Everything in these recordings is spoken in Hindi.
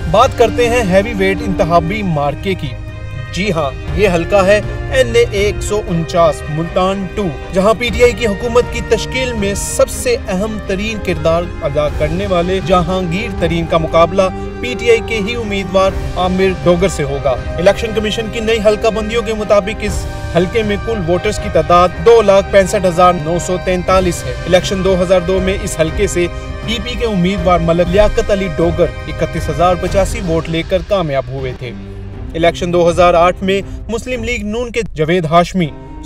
बात करते हैं हैवी वेट इंतखाबी मार्के की। जी हाँ, ये हल्का है NA 149 मुल्तान 2, जहाँ PTI की हुकूमत की तश्कील में सबसे अहम तरीन किरदार अदा करने वाले जहांगीर तरीन का मुकाबला PTI के ही उम्मीदवार आमिर डोगर से होगा। इलेक्शन कमीशन की नई हल्का बंदियों के मुताबिक इस हल्के में कुल वोटर्स की तादाद 2,65,943 है। इलेक्शन 2002 में इस हल्के से PP के उम्मीदवार मलक लियाकत अली डोगर 31,085 वोट लेकर कामयाब हुए थे। इलेक्शन 2008 में मुस्लिम लीग नून के जावेद हाशमी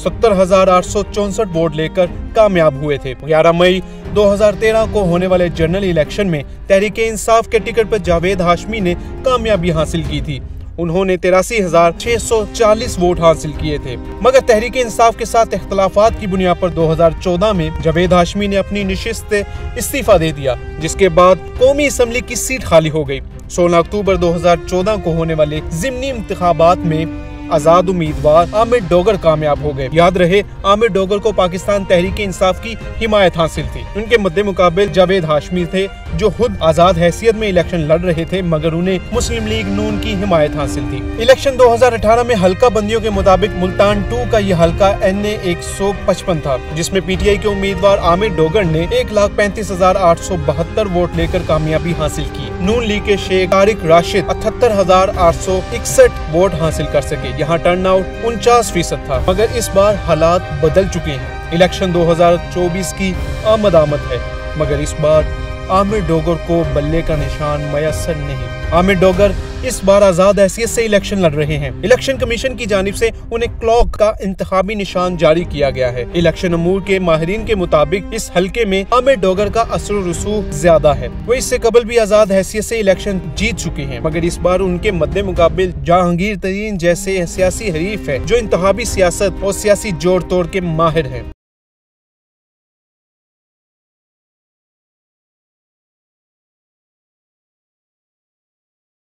70,864 वोट लेकर कामयाब हुए थे। 11 मई 2013 को होने वाले जनरल इलेक्शन में तहरीके इंसाफ के टिकट पर जावेद हाशमी ने कामयाबी हासिल की थी। उन्होंने 83,640 वोट हासिल किए थे, मगर तहरीके इंसाफ के साथ इख्तलाफात की बुनियाद पर 2014 में जावेद हाशमी ने अपनी निशिस्त से इस्तीफा दे दिया, जिसके बाद कौमी असम्बली की सीट खाली हो गई। 16 अक्टूबर 2014 को होने वाले ज़िमनी इंतखाबात में आजाद उम्मीदवार आमिर डोगर कामयाब हो गए। याद रहे, आमिर डोगर को पाकिस्तान तहरीके इंसाफ की हिमायत हासिल थी। उनके मद्दे मुकाबिल जावेद हाशमी थे, जो खुद आजाद हैसियत में इलेक्शन लड़ रहे थे, मगर उन्हें मुस्लिम लीग नून की हिमायत हासिल थी। इलेक्शन 2018 में हल्का बंदियों के मुताबिक मुल्तान 2 का यह हल्का NA 155 था, जिसमेम PTI के उम्मीदवार आमिर डोगर ने 1,35,872 वोट लेकर कामयाबी हासिल की। नून लीग के शेख तारिक राशिद 78,861 वोट हासिल कर सके। यहाँ टर्न आउट 49% था, मगर इस बार हालात बदल चुके हैं। इलेक्शन 2024 की आमद है, मगर इस बार आमिर डोगर को बल्ले का निशान मयसर नहीं। आमिर डोगर इस बार आजाद हैसियत से इलेक्शन लड़ रहे हैं। इलेक्शन कमीशन की जानिब से उन्हें क्लॉक का इंतखाबी निशान जारी किया गया है। इलेक्शन अमूर के माहिरीन के मुताबिक इस हल्के में आमिर डोगर का असर रसूख ज्यादा है। वो इससे कबल भी आजाद हैसियत से इलेक्शन जीत चुके हैं, मगर इस बार उनके मद्दे मुकाबिल जहांगीर तरीन जैसे सियासी हरीफ है, जो इंतखाबी सियासत और सियासी जोड़ तोड़ के माहिर है।